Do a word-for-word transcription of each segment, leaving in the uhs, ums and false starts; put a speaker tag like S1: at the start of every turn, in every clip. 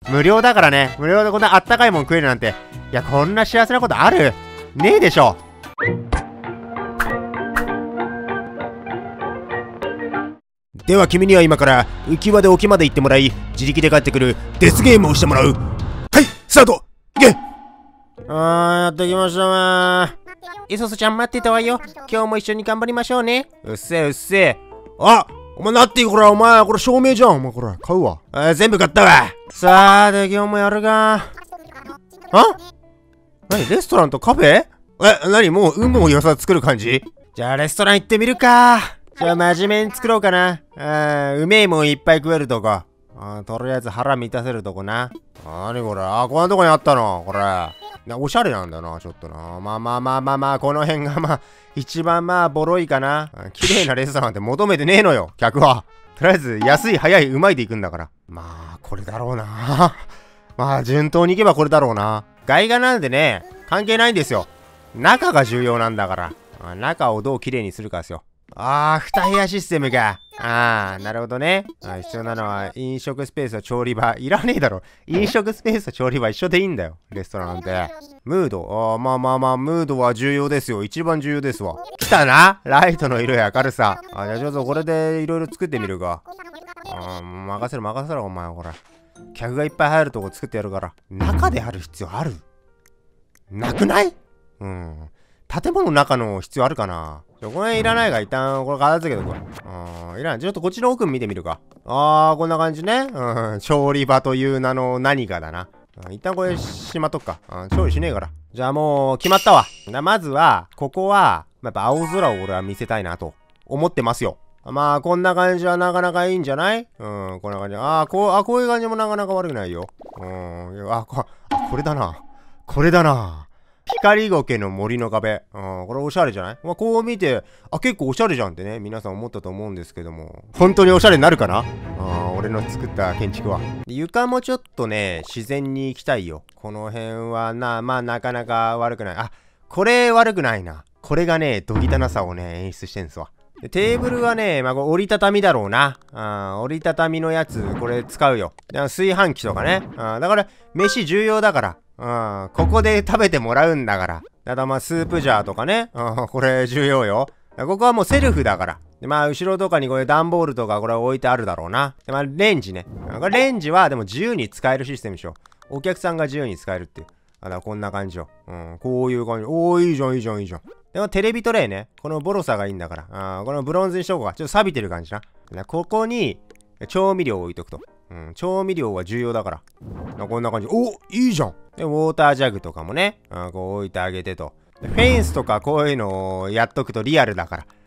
S1: 無料だからね。無料でこんなあったかいもん食えるなんて。いや、こんな幸せなことあるねえでしょ。では君には今から浮き輪で沖まで行ってもらい、自力で帰ってくるデスゲームをしてもらう。はい、スタート。いけ。あー、やってきましたねー。イソスちゃん待ってたわよ。今日も一緒に頑張りましょうね。うっせえうっせえ。あ、お前なっていいこれ、お前これ照明じゃん。お前これ買うわ。あ、全部買ったわ。さあで今日もやるか。あ、なにレストランとカフェ？え、なにもう有無をよさ作る感じ？じゃあレストラン行ってみるか。じゃあ真面目に作ろうかな。あ、うめえもんいっぱい食えるとこ。あ、とりあえず腹満たせるとこな。なにこれ。あ、こんなとこにあったのこれ。な、おしゃれなんだな、ちょっとな。まあまあまあまあまあ、この辺がまあ、一番まあ、ボロいかな。綺麗なレストランって求めてねえのよ、客は。とりあえず、安い、早い、うまいで行くんだから。まあ、これだろうな。まあ、順当に行けばこれだろうな。外画なんでね、関係ないんですよ。中が重要なんだから。中をどう綺麗にするかですよ。あー、二部屋システムか。あー、なるほどね。あ、必要なのは飲食スペースと調理場。いらねえだろ。飲食スペースと調理場一緒でいいんだよ。レストランなんて。ムード。あー、まあまあまあ、ムードは重要ですよ。一番重要ですわ。来たな。ライトの色や明るさ。あ、じゃあちょっとこれでいろいろ作ってみるか。あー、任せろ任せろ、お前ほら。客がいっぱい入るとこ作ってやるから。中である必要ある？なくない？うん。建物の中の必要あるかな。この辺いらないが一旦これ片付けとくわ。あー、いらない。ちょっとこっちの奥見てみるか。あー、こんな感じね。うん。調理場という名の何かだな。一旦これしまっとくか。あ、調理しねえから。じゃあもう決まったわ。まずは、ここは、やっぱ青空を俺は見せたいなと思ってますよ。まあ、こんな感じはなかなかいいんじゃない？うん、こんな感じ。あー、こう、あ、こういう感じもなかなか悪くないよ。うん、あ、こ、あ、これだな。これだな。光苔の森の壁。あ、これおしゃれじゃない？まあ、こう見て、あ、結構おしゃれじゃんってね、皆さん思ったと思うんですけども。本当におしゃれになるかな？あ、俺の作った建築は。床もちょっとね、自然に行きたいよ。この辺はな、まあなかなか悪くない。あ、これ悪くないな。これがね、どぎたなさをね、演出してんすわ。でテーブルはね、まあ、折りたたみだろうな。あ、折りたたみのやつ、これ使うよ。炊飯器とかね。あ、だから、飯重要だから。うん、ここで食べてもらうんだから。ただまあスープジャーとかね。うん、これ重要よ。ここはもうセルフだから。でまあ後ろとかにこれ段ボールとかこれ置いてあるだろうな。でまあレンジね。これレンジはでも自由に使えるシステムでしょ。お客さんが自由に使えるっていう。あ、だからこんな感じよ。うん、こういう感じ。おー、いいじゃんいいじゃんいいじゃん。でもテレビトレイね。このボロさがいいんだから。あ、このブロンズにしとこうか。ちょっと錆びてる感じな。ここに調味料を置いとくと。うん、調味料は重要だから。こんな感じ。お、いいじゃん。で、ウォータージャグとかもね、あ、こう置いてあげてと。でフェンスとかこういうのをやっとくとリアルだから。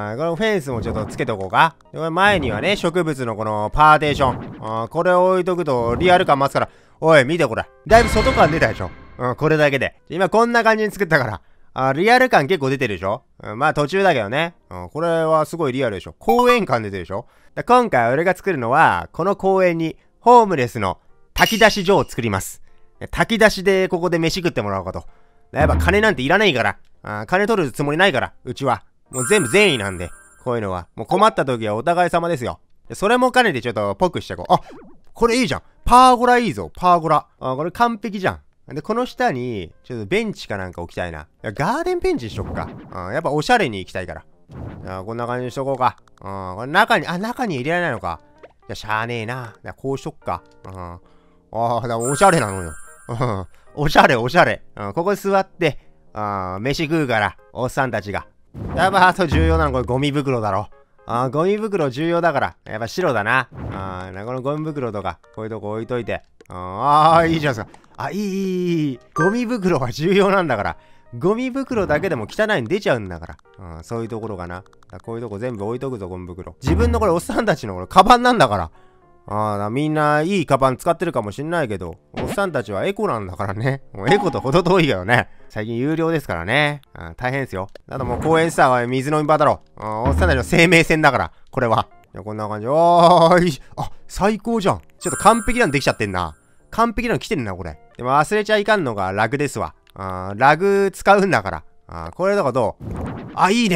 S1: あ、このフェンスもちょっとつけとこうか。で、これ前にはね、植物のこのパーテーション。あ、これを置いとくとリアル感増すから。おい、見てこれ。だいぶ外感出たでしょ。うん、これだけで。今こんな感じに作ったから。あ、リアル感結構出てるでしょ。うん、まあ途中だけどね。うん、これはすごいリアルでしょ。公園感出てるでしょ。で今回俺が作るのは、この公園にホームレスの炊き出し所を作ります。炊き出しでここで飯食ってもらおうかと。やっぱ金なんていらないから。あ、金取るつもりないから、うちは。もう全部善意なんで。こういうのは。もう困った時はお互い様ですよ。それも兼ねてちょっとポクしてこう。あ、これいいじゃん。パーゴラいいぞ、パーゴラ。あ、これ完璧じゃん。で、この下に、ちょっとベンチかなんか置きたいな。ガーデンベンチにしとくか。あ、やっぱおしゃれに行きたいから。あ、こんな感じにしとこうか。あ、これ中に、あ、中に入れられないのか。じゃあ、しゃーねえな。じゃあ、こうしとくか。ああ、だからおしゃれなのよ。おしゃれ、おしゃれ。ここで座って、あ、飯食うから、おっさんたちが。やっぱ、あと重要なのこれゴミ袋だろ。あ、ゴミ袋重要だから。やっぱ白だな。あ、このゴミ袋とか、こういうとこ置いといて。ああ、いいじゃないですか。あ、いい、いい、いい。ゴミ袋は重要なんだから。ゴミ袋だけでも汚いの出ちゃうんだから。うん、そういうところかな。こういうとこ全部置いとくぞ、ゴミ袋。自分のこれ、おっさんたちのこれ、カバンなんだから。ああ、みんないいカバン使ってるかもしんないけど、おっさんたちはエコなんだからね。もうエコと程遠いけどね。最近有料ですからね。あ、大変ですよ。あともう公園さ、水飲み場だろ。あ、おっさんたちの生命線だから、これは。いや、こんな感じ。ああ、いい。あ、最高じゃん。ちょっと完璧なのできちゃってんな。完璧なの来てんな、これ。でも忘れちゃいかんのがラグですわ。あ、ラグ使うんだから。あ、これとかどう？あ、いいね。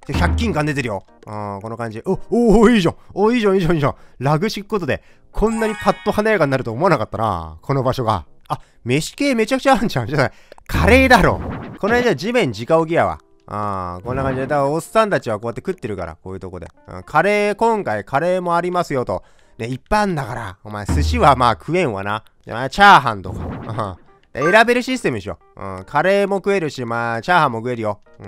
S1: ひゃく均感出てるよ。あー、この感じ。お、おー、いいじゃん。おー、いいじゃん、いいじゃん、いいじゃん。ラグ敷くことで、こんなにパッと華やかになると思わなかったな。この場所が。あ、飯系めちゃくちゃあるんじゃん。じゃあ、カレーだろ。この間地面直置きやわ。あー、こんな感じで。だからおっさんたちはこうやって食ってるから、こういうとこで。うん、カレー、今回カレーもありますよと。ね、いっぱいあんだから。お前、寿司はまあ食えんわな。チャーハンとか。選べるシステムでしょ。うん、カレーも食えるし、まあ、チャーハンも食えるよ。うん、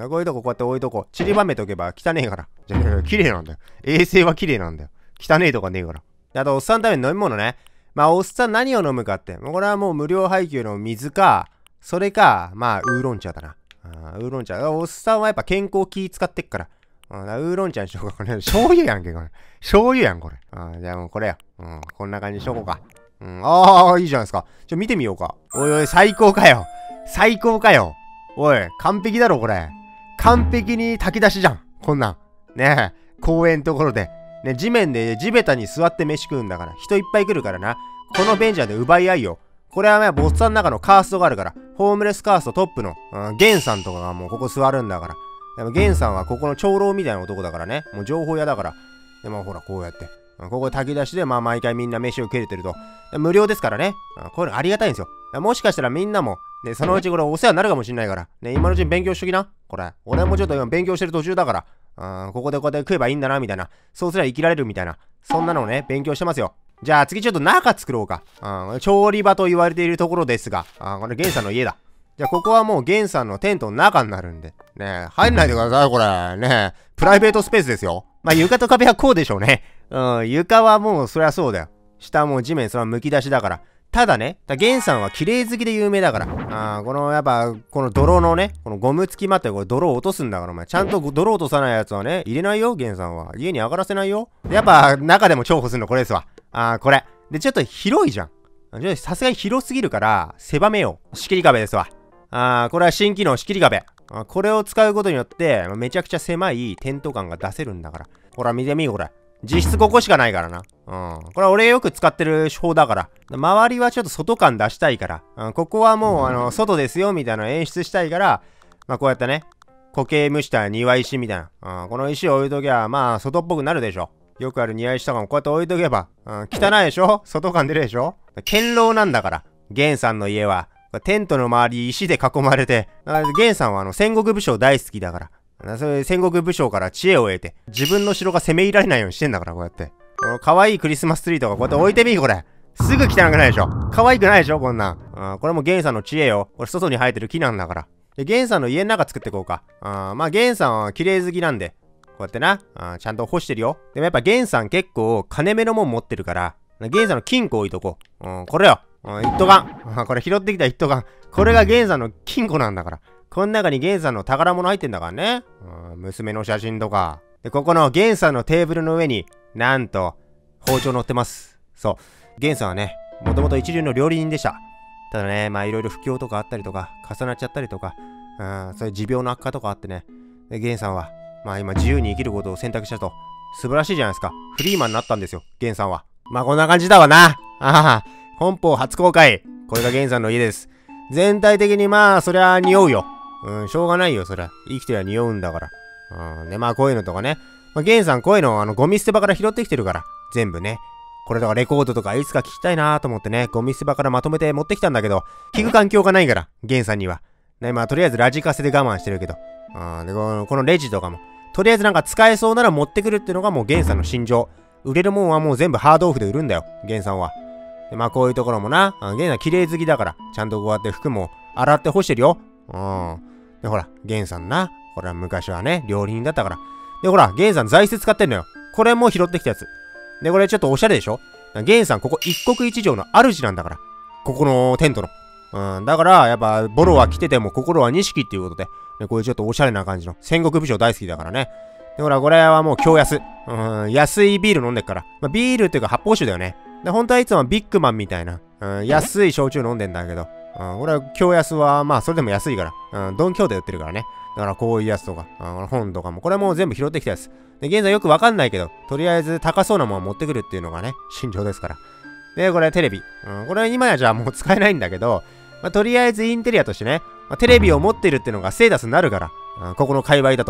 S1: こういうとここうやって置いとこう。散りばめとけば汚ねえから。じゃあ、綺麗なんだよ。衛生は綺麗なんだよ。汚ねえとかねえから。あと、おっさんのために飲み物ね。まあ、おっさん何を飲むかって。これはもう無料配給の水か、それか、まあ、ウーロン茶だな。あウーロン茶。おっさんはやっぱ健康気使ってっから。あウーロン茶にしようか。これ、醤油やんけ、これ。醤油やん、これ。あじゃあもうこれや。うん、こんな感じにしとこうか。うん、ああ、いいじゃないですか。ちょ、見てみようか。おいおい、最高かよ。最高かよ。おい、完璧だろ、これ。完璧に炊き出しじゃん。こんなん。ねえ、公園のところで。ね、地面で地べたに座って飯食うんだから。人いっぱい来るからな。このベンチャーで奪い合いよ。これはね、ボッサンの中のカーストがあるから。ホームレスカーストトップの、うん、ゲンさんとかがもうここ座るんだから。でもゲンさんはここの長老みたいな男だからね。もう情報屋だから。でもほら、こうやって。ここ炊き出しで、まあ毎回みんな飯を食えてると。無料ですからね。こういうのありがたいんですよ。もしかしたらみんなも、ね、そのうちこれお世話になるかもしんないから。ね、今のうちに勉強しときな。これ。俺もちょっと今勉強してる途中だから。あここでこうやって食えばいいんだな、みたいな。そうすれば生きられるみたいな。そんなのをね、勉強してますよ。じゃあ次ちょっと中作ろうか。あ調理場と言われているところですが。あこれゲンさんの家だ。じゃあここはもうゲンさんのテントの中になるんで。ね入んないでください、これ。ねプライベートスペースですよ。まあ床と壁はこうでしょうね。うん、床はもうそりゃそうだよ。下も地面それはむき出しだから。ただね、だゲンさんは綺麗好きで有名だから。あこのやっぱ、この泥のね、このゴム付きまってこれ泥を落とすんだから、お前。ちゃんと泥落とさないやつはね、入れないよ、ゲンさんは。家に上がらせないよ。やっぱ、中でも重宝するのこれですわ。あこれ。で、ちょっと広いじゃん。さすがに広すぎるから、狭めよう。仕切り壁ですわ。あこれは新機能仕切り壁。あこれを使うことによって、めちゃくちゃ狭いテント感が出せるんだから。ほら、見てみ、これ。実質ここしかないからな。うん。これは俺よく使ってる手法だから。周りはちょっと外感出したいから。うん、ここはもう、あの、外ですよ、みたいなの演出したいから、まあ、こうやってね、苔蒸した庭石みたいな。うん、この石を置いときゃ、まあ、外っぽくなるでしょ。よくある庭石とかもこうやって置いとけば、うん、汚いでしょ外感出るでしょ堅牢なんだから。ゲンさんの家は。テントの周り石で囲まれて、ゲンさんはあの、戦国武将大好きだから。それ戦国武将から知恵を得て、自分の城が攻め入られないようにしてんだから、こうやって。この可愛いクリスマスツリーとかこうやって置いてみ、これ。すぐ汚くないでしょ。可愛くないでしょ、こんなん。あこれもゲンさんの知恵よ。これ外に生えてる木なんだから。で、ゲンさんの家の中作っていこうか。あまあ、ゲンさんは綺麗好きなんで、こうやってな、あちゃんと干してるよ。でもやっぱゲンさん結構金目のもん持ってるから、ゲンさんの金庫置いとこう。うん、これよ。うん、一斗缶。これ拾ってきた一斗缶。これがゲンさんの金庫なんだから。この中にゲンさんの宝物入ってんだからね。うん、娘の写真とか。で、ここのゲンさんのテーブルの上に、なんと、包丁乗ってます。そう。ゲンさんはね、もともと一流の料理人でした。ただね、まあいろいろ不況とかあったりとか、重なっちゃったりとか、うん、そういう持病の悪化とかあってね。で、ゲンさんは、まあ今自由に生きることを選択したと。素晴らしいじゃないですか。フリーマンになったんですよ、ゲンさんは。まあこんな感じだわな。ああ、本邦初公開。これがゲンさんの家です。全体的にまあ、そりゃ匂うよ。うん、しょうがないよ、そりゃ。生きてりゃ匂うんだから。うん、ね、まあこういうのとかね。まあ、ゲンさんこういうのあの、ゴミ捨て場から拾ってきてるから。全部ね。これとかレコードとかいつか聞きたいなーと思ってね、ゴミ捨て場からまとめて持ってきたんだけど、聞く環境がないから、ゲンさんには。ね、まあとりあえずラジカセで我慢してるけど。あでこの、このレジとかも。とりあえずなんか使えそうなら持ってくるっていうのがもうゲンさんの心情。売れるもんはもう全部ハードオフで売るんだよ、ゲンさんは。でまあこういうところもな、ゲンさん綺麗好きだから、ちゃんとこうやって服も洗って干してるよ。うん。でほら、ゲンさんな、ほら昔はね、料理人だったから。でほら、ゲンさん座椅子使ってんのよ。これも拾ってきたやつ。でこれちょっとおしゃれでしょ。ゲンさんここ一国一城の主なんだから。ここのテントの。うん、だからやっぱボロは来てても心は錦っていうことで、ね、こういうちょっとおしゃれな感じの戦国武将大好きだからね。でほら、これはもう今日安。うん、安いビール飲んでっから。まあ、ビールっていうか発泡酒だよね。で、本当はいつもビッグマンみたいな、うん、安い焼酎飲んでんだけど、うん、これは今日安はまあそれでも安いから、うん、ドンキョーテ売ってるからね。だからこういうやつとか、うん、本とかも、これも全部拾ってきたやつ。で、現在よくわかんないけど、とりあえず高そうなもの持ってくるっていうのがね、心情ですから。で、これテレビ。うん、これ今やじゃあもう使えないんだけど、まあ、とりあえずインテリアとしてね、まあ、テレビを持ってるっていうのがステータスになるから、うん、ここの界隈だと。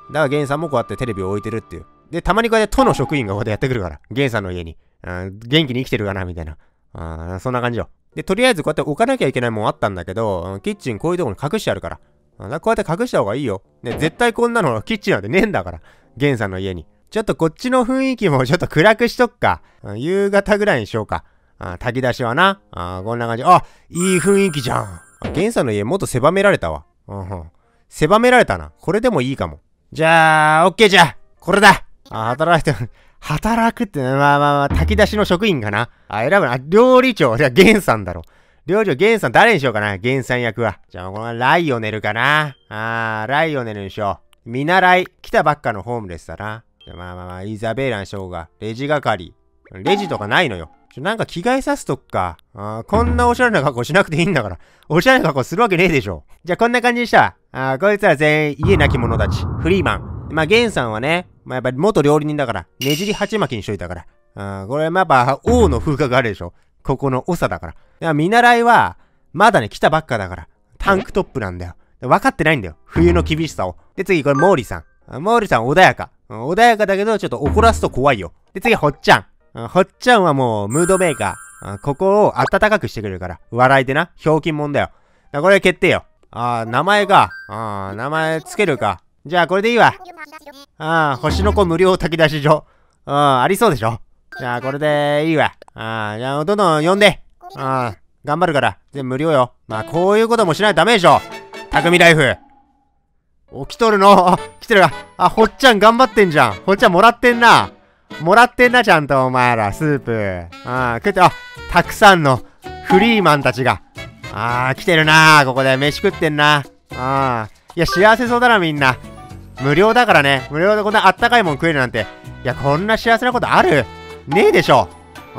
S1: だからゲンさんもこうやってテレビを置いてるっていう。で、たまにこうやって都の職員がこうやってやってくるから。ゲンさんの家に。うん、元気に生きてるかなみたいな。あそんな感じよ。で、とりあえずこうやって置かなきゃいけないもんあったんだけど、キッチンこういうところに隠してあるから。だからこうやって隠した方がいいよ。ね、絶対こんなのキッチンなんてねえんだから。ゲンさんの家に。ちょっとこっちの雰囲気もちょっと暗くしとくか。夕方ぐらいにしようか。あ炊き出しはな。あこんな感じ。あ、いい雰囲気じゃん。ゲンさんの家もっと狭められたわ。うん、狭められたな。これでもいいかも。じゃあ、オッケーじゃ。これだ。あ、働いて、働くって、まあまあまあ、炊き出しの職員かな。あ、選ぶな。あ、料理長。じゃあ、ゲンさんだろ。料理長、ゲンさん誰にしようかな。ゲンさん役は。じゃあ、このライオネルかな。あー、ライオネルにしよう。見習い。来たばっかのホームレスだな。じゃあ、まあまあまあ、イザベーラにしようが。レジ係。レジとかないのよ。ちょ、なんか着替えさすとくか。あこんなおしゃれな格好しなくていいんだから。おしゃれな格好するわけねえでしょ。じゃあこんな感じにしたわ。あこいつら全員家なき者たち。フリーマン。まあ、ゲンさんはね、まあ、やっぱり元料理人だから、ねじり鉢巻きにしといたから。あこれ、まあ、やっぱ、王の風格あるでしょ。ここの長だから。いや、見習いは、まだね、来たばっかだから。タンクトップなんだよ。分かってないんだよ。冬の厳しさを。で、次、これ、モーリーさん。モーリーさん、穏やか。穏やかだけど、ちょっと怒らすと怖いよ。で、次、ホッチャン。ホッチャンはもう、ムードメーカー。ここを暖かくしてくれるから。笑いでな。ひょうきんもんだよ。だこれ決定よ。あー、名前か。あー、名前つけるか。じゃあ、これでいいわ。ああ、星の子無料炊き出し所。うん、ありそうでしょ。じゃあ、これでいいわ。ああ、じゃあ、どんどん呼んで。ああ、頑張るから。全部無料よ。まあ、こういうこともしないとダメでしょ。匠ライフ。起きとるのあ、来てるわ。あ、ほっちゃん頑張ってんじゃん。ほっちゃんもらってんな。もらってんな、ちゃんと、お前ら、スープ。ああ、食って、あ、たくさんのフリーマンたちが。ああ、来てるな。ここで飯食ってんな。ああ、いや、幸せそうだな、みんな。無料だからね。無料でこんなあったかいもん食えるなんて。いや、こんな幸せなことあるねえでしょ。うん。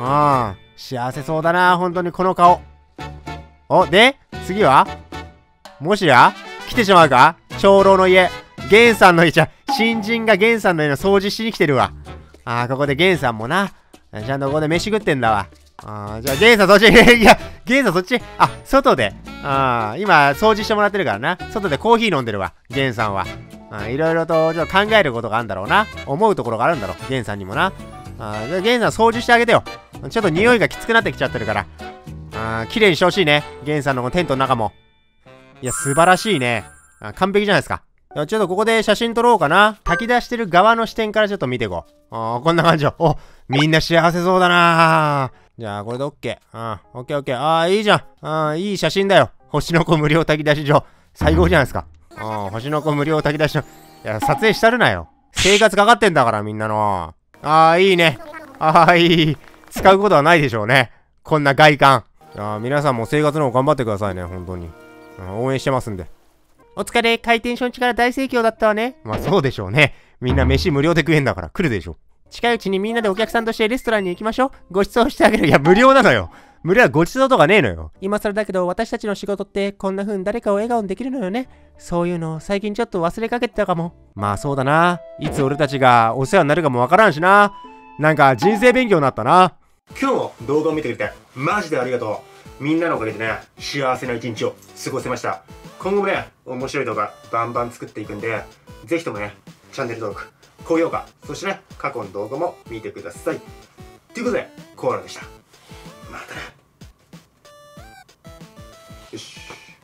S1: 幸せそうだな、本当にこの顔。お、で次はもしや来てしまうか長老の家。ゲンさんの家じゃ、新人がゲンさんの家の掃除しに来てるわ。あー、ここでゲンさんもな。ちゃんとここで飯食ってんだわ。あー、じゃあゲンさんそっち。いや、ゲンさんそっち。あ、外で。あー、今掃除してもらってるからな。外でコーヒー飲んでるわ。ゲンさんは。いろいろとちょっと考えることがあるんだろうな。思うところがあるんだろう。ゲンさんにもな。あー、ゲンさん掃除してあげてよ。ちょっと匂いがきつくなってきちゃってるから。あー、綺麗にしてほしいね。ゲンさんのこのテントの中も。いや、素晴らしいね。あ、完璧じゃないですか。いや、ちょっとここで写真撮ろうかな。炊き出してる側の視点からちょっと見ていこう。あー、こんな感じよ。お、みんな幸せそうだなー。じゃあ、これで OK。あー、OK、OK。あー、いいじゃん。あー、いい写真だよ。星の子無料炊き出し所。最高じゃないですか。ああ、星の子無料炊き出しの。いや、撮影したるなよ。生活かかってんだから、みんなの。ああ、いいね。ああ、いい。使うことはないでしょうね。こんな外観。いや、皆さんも生活の方頑張ってくださいね、本当に。応援してますんで。お疲れ、開店初日から大盛況だったわね。まあ、そうでしょうね。みんな飯無料で食えんだから来るでしょ。近いうちにみんなでお客さんとしてレストランに行きましょう。ご馳走してあげる。いや、無料なのよ。無料はご馳走とかねえのよ。今更だけど私たちの仕事ってこんな風に誰かを笑顔にできるのよね。そういうの最近ちょっと忘れかけてたかも。まあそうだな。いつ俺たちがお世話になるかもわからんしな。なんか人生勉強になったな。今日も動画を見てくれてマジでありがとう。みんなのおかげでね、幸せな一日を過ごせました。今後もね、面白い動画バンバン作っていくんで、ぜひともね、チャンネル登録、高評価、そしてね、過去の動画も見てください。ということで、コーラでした。